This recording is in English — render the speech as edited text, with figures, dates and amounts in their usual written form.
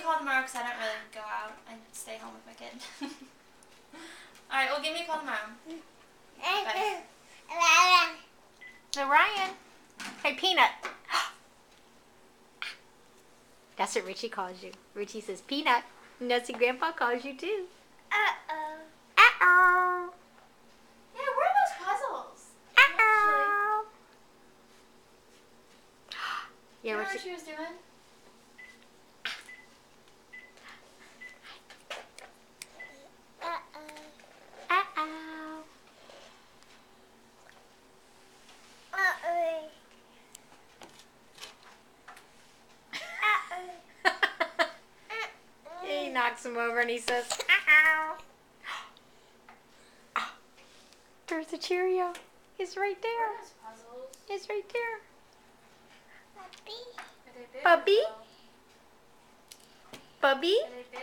call tomorrow because I don't really go out. I stay home with my kid. Alright, well, give me a call tomorrow. Bye. So Ryan. Hey, Peanut. That's what Richie calls you. Richie says Peanut. And that's what Grandpa calls you too. Uh-oh. Uh-oh. Yeah, where are those puzzles? Uh-oh. You Yeah, know what Richie. she was doing? Uh-oh. He knocks him over and he says, uh-oh. There's a Cheerio. He's right there. Where are those puzzles? He's right there. Are they big Bubby? or little? Bubby? Are they big